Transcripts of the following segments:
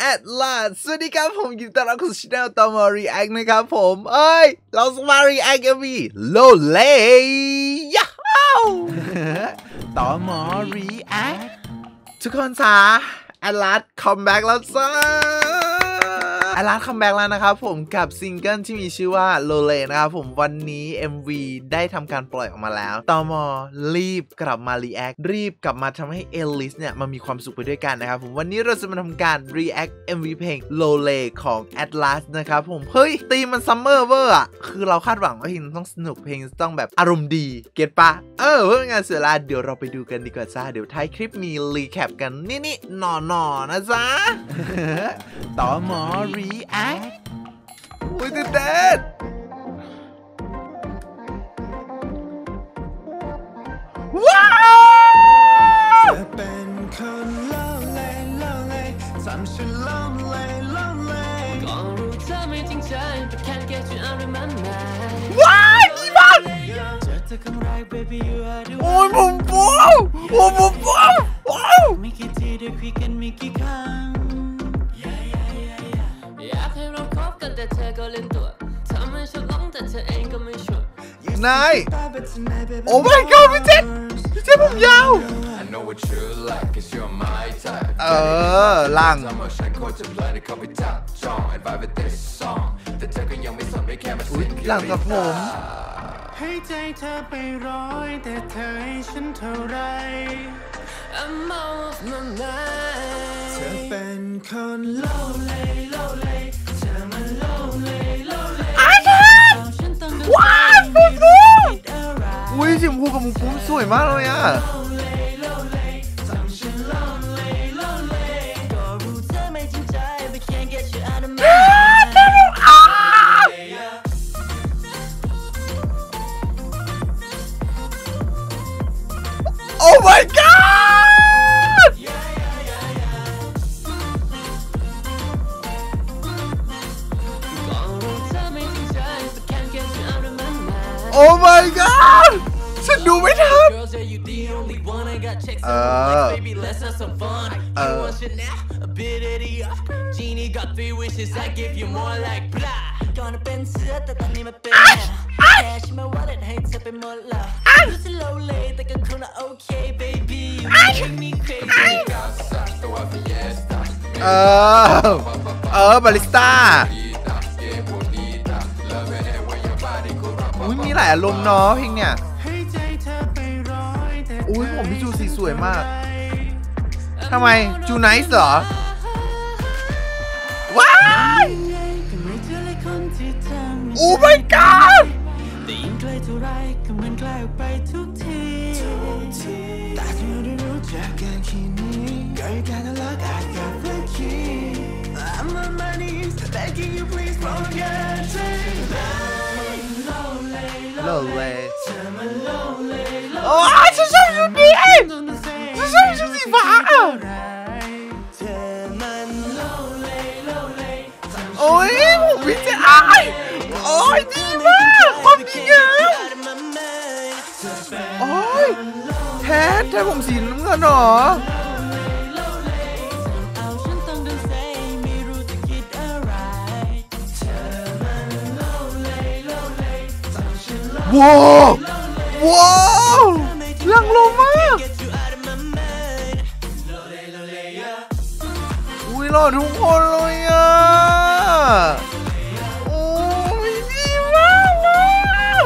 at last สวัสดีครับผมยินดีต้อนรับเข้าสู่ช่องตอมอรีแอคนะครับผมเราจะมารีแอคเอ็มวีโลเล่ยาตอมอรีแอคทุกคนจ้า at last come back แล้วจ้า at last come back แล้วนะครับผมกับซิงเกิลที่มีชื่อว่าโลเล่นะครับผมวันนี้ MV ได้ทำการปล่อยออกมาแล้วตอมอรีบกลับมารีแอครีบกลับมาทำให้เอลลิสเนี่ยมันมีความสุขไปด้วยกันนะครับผมวันนี้เราจะมาทำการรีแอค MV เพลงโลเล่ของ Atlas นะครับผมเฮ้ยตีมันซัมเมอร์เวอร์อ่ะคือเราคาดหวังว่าเพลงต้องสนุกเพลงต้องแบบอารมณ์ดีเก็ตปะเพื่อเป็นงานเสียเวลาเดี๋ยวเราไปดูกันดีกว่าจ้าเดี๋ยวท้ายคลิปมีรีแคปกันนี่หน่อนะจ๊ะ ตอมอรีแอคอุ้ยตื่นเต้นว้าวเป็นคนเล่าเลยทำฉันเล่าเลยก็รู้เธอไม่จริงใจ but can't get you out of my mind ว้าวอีบ้าเจอเธอครั้งแรก baby you are the one โอ้ยผมว้าวไม่กี่ทีได้คุยกันไม่กี่ครั้งอยากให้เราคบกันแต่เธอก็เล่นตัวทำให้ฉันหลงแต่เธอเองก็ไม่ชัวร์นายโอ้ my god พี่เจผมยาวล่างอุ๊ยหลังกับผมให้ใจเธอไปร้อยแต่เธอให้ฉันเท่าไร I'm off my mind เธอเป็นคนโลเลเธอมันโลเลอาจารย์ว้าวปุ๊บอุ้ยสีชมพูกับมุมปุ้มสวยมากเลยอ่ะโอ้ my god โอ้ my god ฉันดูไม่ทันก่อนเป็นเสื้อแต่ตอนนี้มันเป็นแค่ฉันมาว่าเล่นให้เธอไปหมดแล้วรู้สึกโลเลแต่ก็คงน่ะโอเค baby you make me crazy บาริสต้าอุ้ยมีหลายอารมณ์เนาะเพลงเนี่ยอุ้ยผมพี่จูสีสวยมากทำไมจูไนส์เหรอว้ายโอ้ my god แต่ยิ่งใกล้เท่าไรก็มันใกล้ออกไปทุกทีแต่ที่เราได้รู้จักกันแค่นี้ก็ยังการรักอาจจะเพื่อคิด I'm on my knees begging you please forget โลเล่โอ้ยฉันชอบชุดนี้ฉันชอบชุดสีฟ้าโอ้ยผมวิจารณ์โอ้ยดีมากความดีงามโอ้ยแทนผมสีน้ำเงินหรอว้าวหลังลงมากอุ้ยหล่อทุกคนเลยอ่ะโอ้ยดีมากเลย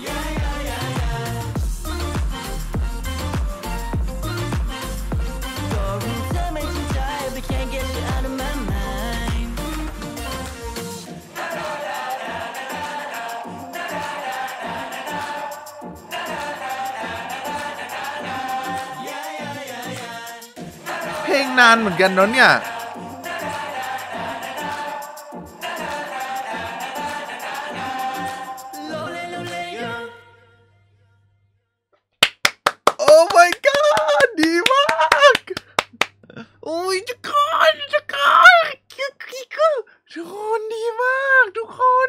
เพลงนานเหมือนกันเนาะเนี่ยโอ้ my god ดีมากโอ้ยทุกคนดีมากทุก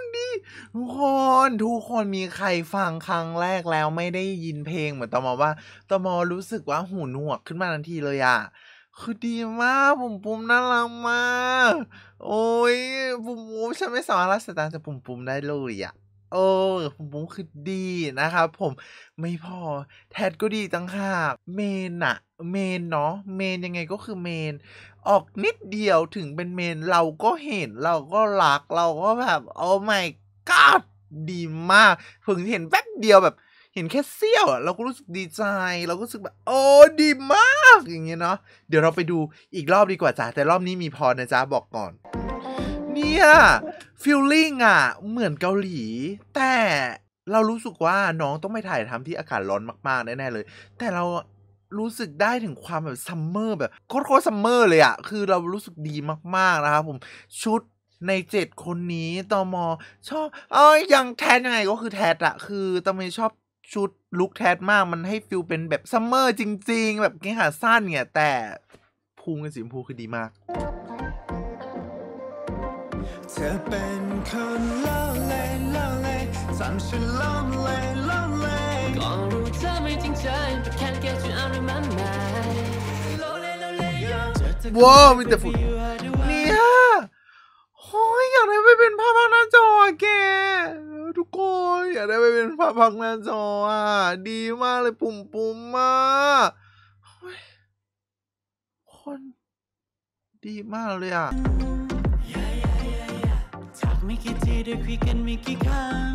คนมีใครฟังครั้งแรกแล้วไม่ได้ยินเพลงเหมือนตมว่าตมรู้สึกว่าหูหนวกขึ้นมาทันทีเลยอ่ะคือดีมากปุ่มน่ารักมากโอ้ยปุ่มฉันไม่สามารถละสายตาจากปุ่มได้เลยอ่ะปุ่มคือดีนะครับผมไม่พอแทดก็ดีตั้งหากเมนอะเมนเนาะเมนยังไงก็คือเมนออกนิดเดียวถึงเป็นเมนเราก็เห็นเราก็รักเราก็แบบโอ้ my god ดีมากเพิ่งเห็นแป๊บเดียวแบบเห็นแค่เสี้ยวเราก็รู้สึกดีใจเราก็รู้สึกแบบโอ้ดีมากอย่างเงี้ยเนาะเดี๋ยวเราไปดูอีกรอบดีกว่าจ้ะแต่รอบนี้มีพอนะจ๊ะบอกก่อนเนี่ยฟีลลิ่งอ่ะเหมือนเกาหลีแต่เรารู้สึกว่าน้องต้องไปถ่ายทำที่อากาศร้อนมากๆแน่ๆเลยแต่เรารู้สึกได้ถึงความแบบซัมเมอร์แบบโคตรซัมเมอร์เลยอ่ะคือเรารู้สึกดีมากๆนะครับผมชุดใน7คนนี้ตมชอบยังแทสยังไงก็คือแทสอะคือตมชอบชุดลุคแทสมากมันให้ฟิลเป็นแบบซัมเมอร์จริงๆแบบกางเกงขาสั้นเนี่ยแต่พุงกับสีชมพูคือดีมากเธอเป็นคนโลเลโลเลทำฉันโลเลโลเลก็รู้เธอไม่จริงใจ but can't get you out of my mind โลเลโลเลว้าวมีแต่ฝุ่นเนี่ยโอ้ยอยากได้ไปเป็นภาพพักหน้าจอแกทุกคนอยากได้ไปเป็นภาพพักหน้าจอดีมากเลยปุ่มมากคนดีมากเลยไม่กี่ทีได้คุยกันไม่กี่ครั้ง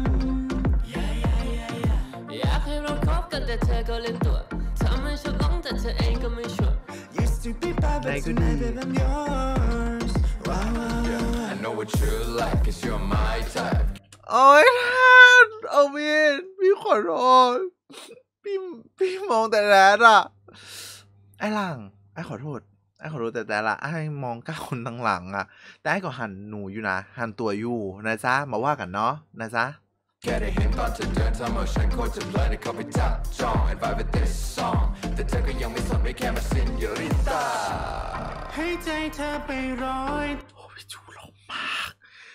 อยากให้เราคบกันแต่เธอก็เล่นตัวทำให้ฉันหลงแต่เธอเองก็ไม่ชัวร์ Used to be bad but tonight baby I'm yours I know what you like 'cause you're my type โอ้ยท่านพี่ขอโทษพี่มองแต่แรดอะไอ้หลังไอ้ขอโทษแต่ละไอ้มองก้าวคนทั้งหลังอะแต่ไอ้ก็หันหนูอยู่นะหันตัวอยู่นะจ๊ะมาว่ากันเนาะนะจ๊ะแค่ได้เห็นตอนเธอเดินทำเอาฉันโคตรจะเพลินเข้าไปจับจ้อง and vibe with this song แต่เธอก็ยังไม่สนไม่แค่มาซินโยริตาให้ใจเธอไปร้อยโอ้พี่จูหล่อมาก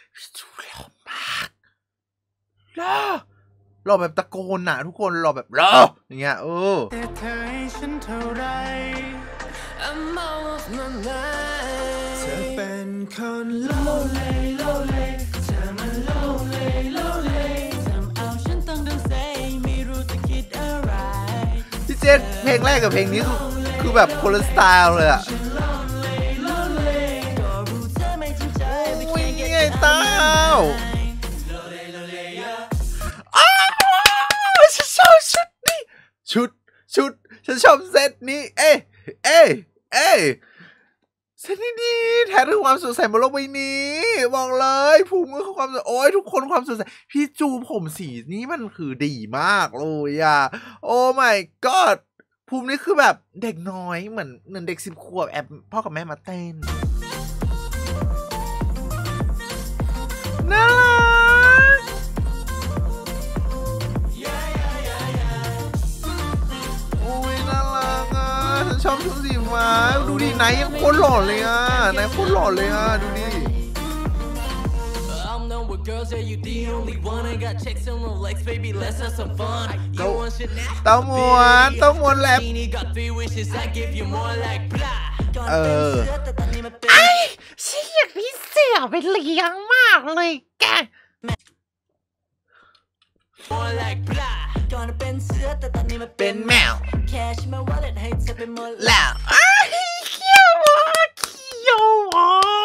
หล่อแบบตะโกนน่ะทุกคนหล่อแบบหล่ออย่างเงี้ยแต่เธอให้ฉันเท่าไรI'm off my mind เธอเป็นคนโลเลโลเลเธอมันโลเลโลเลทำเอาฉันต้องโดนเซไม่รู้จะคิดอะไรพี่เจษเพลงแรกกับเพลงนี้คือแบบคนละสไตล์เลยอะโอ้ยไงเต้าฉันชอบชุดนี้ชุดฉันชอบเซตนี้เเซตนี้ดีแทนถึงความสดใสบนโลกใบนี้บอกเลยภูมิคือความสดโอ้ยทุกคนความสดใสพี่จูผมสีนี้มันคือดีมากเลยโอ้ my god ภูมินี่คือแบบเด็กน้อยเหมือนเด็ก10 ขวบแอบพ่อกับแม่มาเต้นน่ารักโอ้ยน่ารักฉันชอบชุดสีฟ้าดูดิไหนยังโคตรหล่อเลยไหนโคตรหล่อเลยดูดิเต้ามวนแลบไอ้ฉันอยากมีเสี่ยไปเลี้ยงมากเลยแกเป็นแมวแล้วเขี้ยว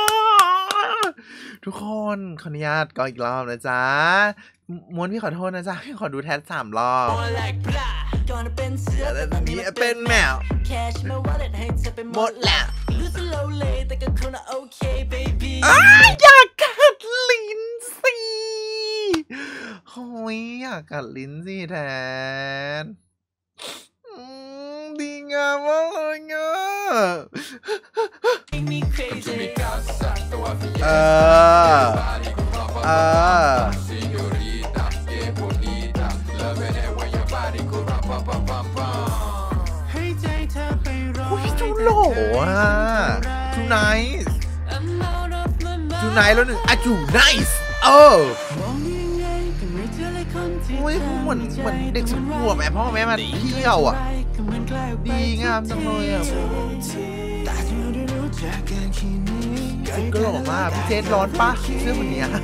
ทุกคนขออนุญาตก็อีกรอบนะจ๊ะม้วนพี่ขอโทษนะจ๊ะพี่ขอดูแทส3 รอบแต่ตอนนี้เป็นแมวหมดแล้วอยากกัดลิ้นสิโอ้ยอยากกัดลิ้นสิแทนดีงามมากเลยจูโหล่จูไนส์แล้วหนึ่งจูไนส์โอ้ยเหมือนเด็ก10 ขวบแม่พ่อแม่มาเที่ยวดีงามจังเลยก็หล่อมากพี่เจนร้อนปะเสื้อมันเนี้ย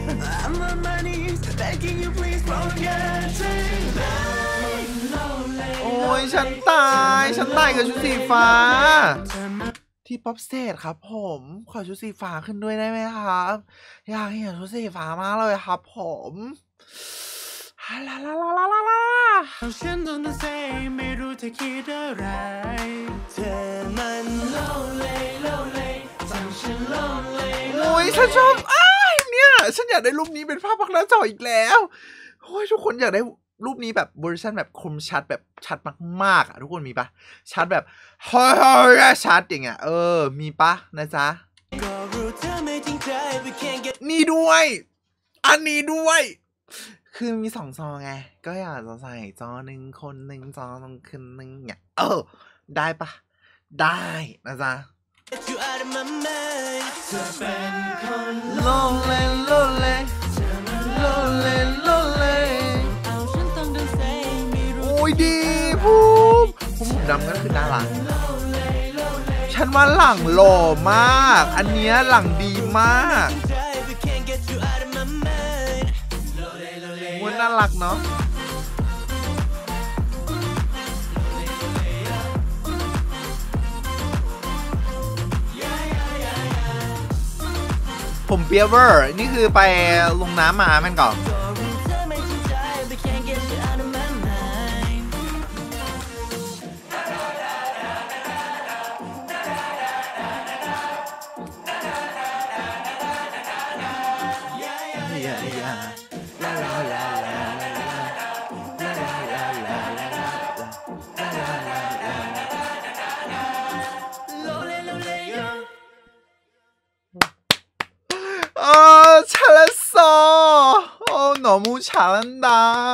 โอ้ยฉันตายกับชุดสีฟ้าที่ป๊อปสเตจครับผมขอชุดสีฟ้าขึ้นด้วยได้ไหมครับอยากเห็นชุดสีฟ้ามากเลยครับผมลาฉันต้องเซ่ไม่รู้เธอคิดอะไรเธอมันโลเลทำฉันโลเลโอ้ยฉันชอบเนี่ยฉันอยากได้รูปนี้เป็นภาพพักหน้าจออีกแล้วโอ้ยทุกคนอยากได้รูปนี้แบบเวอร์ชันแบบคมชัดแบบชัดมากๆอ่ะทุกคนมีปะชัดแบบเฮ้ยชัดอย่างเงี้ยมีปะนะจ๊ะนี่ด้วยอันนี้ด้วยคือมี2 จอไงก็อยากจะใส่จอ1คน1 จอต้องขึ้น1เนี่ยได้ปะได้นะจ๊ะโลเลโอ้ยดีผมดำก็คือน่ารักฉันว่าหลังหล่อมากอันเนี้ยหลังดีมากมันน่ารักเนาะผมเปียเวอร์นี่คือไปลงน้ำมาแม่นก่อน너무 잘한다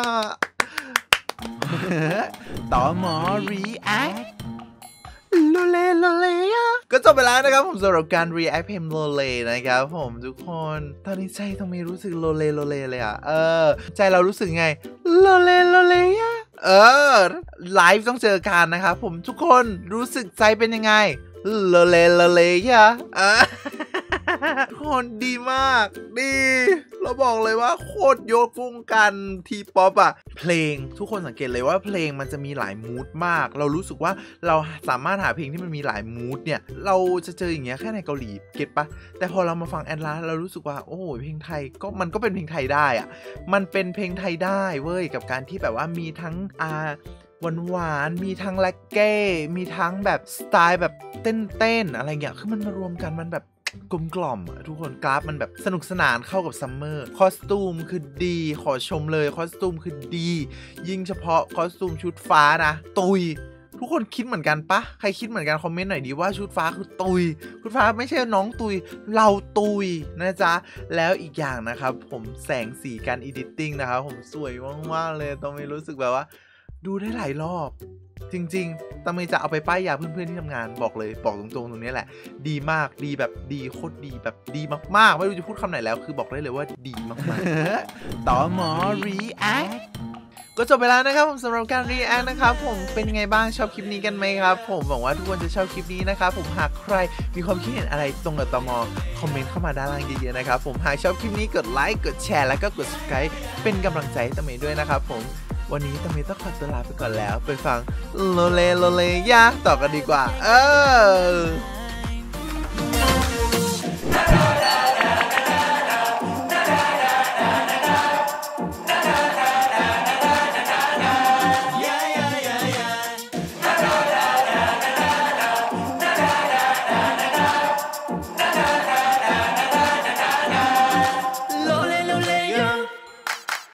ต่อหมอรีแอคโลเลก็จบไปแล้วนะครับผมสำหรับการรีแอคเพลงโลเลนะครับผมทุกคนตอนนี้ใจทำไมรู้สึกโลเลเลยอ่ะใจเรารู้สึกไงโลเลไลฟ์ต้องเจอกันนะครับผมทุกคนรู้สึกใจเป็นยังไงโลเลทุกคนดีมากดีเราบอกเลยว่าโคตรยกวงการทีป๊อปอะเพลงทุกคนสังเกตเลยว่าเพลงมันจะมีหลายมูดมากเรารู้สึกว่าเราสามารถหาเพลงที่มันมีหลายมูดเนี่ยเราจะเจออย่างเงี้ยแค่ในเกาหลีเก็ตปะแต่พอเรามาฟังแอนลาเรารู้สึกว่าโอ้โหเพลงไทยก็มันก็เป็นเพลงไทยได้อะมันเป็นเพลงไทยได้เว้ยกับการที่แบบว่ามีทั้งหวานมีทั้งแร็กเก้มีทั้งแบบสไตล์แบบเต้นอะไรเงี้ยคือมันมารวมกันมันแบบกลมกล่อมทุกคนกราฟมันแบบสนุกสนานเข้ากับซัมเมอร์คอสตูมคือดีขอชมเลยคอสตูมคือดียิ่งเฉพาะคอสตูมชุดฟ้านะตุยทุกคนคิดเหมือนกันปะใครคิดเหมือนกันคอมเมนต์หน่อยดีว่าชุดฟ้าคือตุยชุดฟ้าไม่ใช่น้องตุยเราตุยนะจ๊ะแล้วอีกอย่างนะครับผมแสงสีการอีดิตติ้งนะครับผมสวยมากๆเลยต้องมีรู้สึกแบบว่าดูได้หลายรอบจริงๆตาเมย์จะเอาไปป้ายยาเพื่อนๆที่ทำงานบอกเลยบอกตรงๆตรงนี้แหละดีมากดีแบบดีโคตรดีแบบดีมากๆไม่รู้จะพูดคำไหนแล้วคือบอกได้เลยว่าดีมากๆต่อหมอรีแอคก็จบไปแล้วนะครับผมสำหรับการรีแอคนะครับผมเป็นยังไงบ้างชอบคลิปนี้กันไหมครับผมหวังว่าทุกคนจะชอบคลิปนี้นะครับผมหากใครมีความคิดเห็นอะไรตรงกับตมคอมเมนต์เข้ามาด้านล่างเยอะๆนะครับผมหากชอบคลิปนี้กดไลค์กดแชร์แล้วก็กด subscribe เป็นกำลังใจให้ตาเมย์ด้วยนะครับผมวันนี้ตาเมย์ต้องขอตัวลาไปก่อนแล้วไปฟังโลเลยะต่อกันดีกว่า